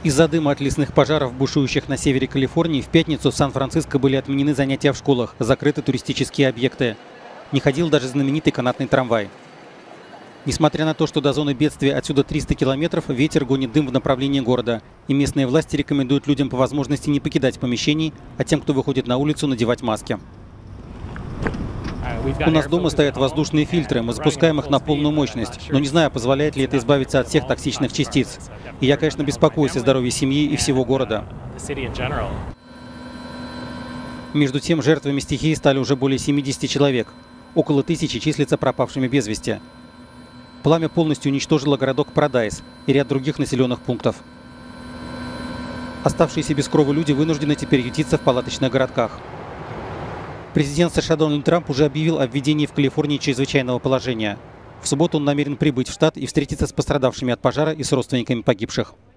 Из-за дыма от лесных пожаров, бушующих на севере Калифорнии, в пятницу в Сан-Франциско были отменены занятия в школах, закрыты туристические объекты. Не ходил даже знаменитый канатный трамвай. Несмотря на то, что до зоны бедствия отсюда 300 километров, ветер гонит дым в направлении города. И местные власти рекомендуют людям по возможности не покидать помещений, а тем, кто выходит на улицу, надевать маски. У нас дома стоят воздушные фильтры, мы запускаем их на полную мощность. Но не знаю, позволяет ли это избавиться от всех токсичных частиц. И я, конечно, беспокоюсь о здоровье семьи и всего города. Между тем, жертвами стихии стали уже более 70 человек. Около 1000 числятся пропавшими без вести. Пламя полностью уничтожило городок Парадайз и ряд других населенных пунктов. Оставшиеся без крова люди вынуждены теперь ютиться в палаточных городках. Президент США Дональд Трамп уже объявил о введении в Калифорнии чрезвычайного положения. В субботу он намерен прибыть в штат и встретиться с пострадавшими от пожара и с родственниками погибших.